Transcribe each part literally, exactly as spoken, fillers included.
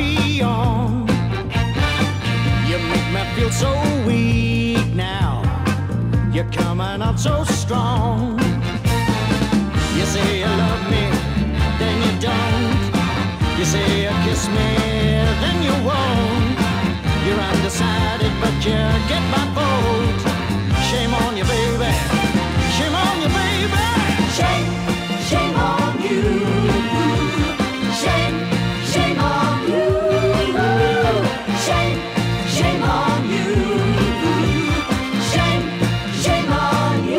carry on. You make me feel so weak now. You're coming out so strong. You say you love me, then you don't. You say you kiss me, then you won't. You're undecided, but you get my vote. Shame on you, baby. Shame on you, baby. Shame, shame on you. Shame, shame on you. Shame, shame on you. Shame, shame on you.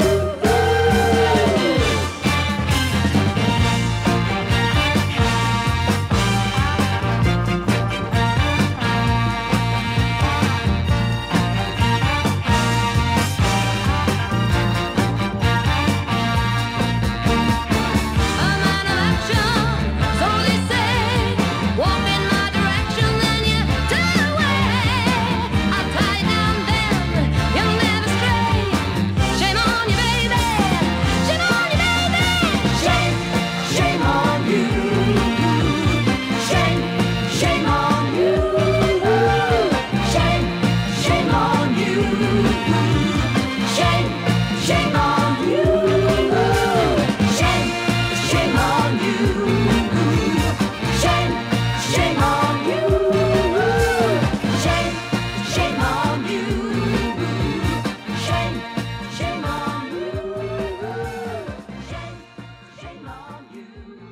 You.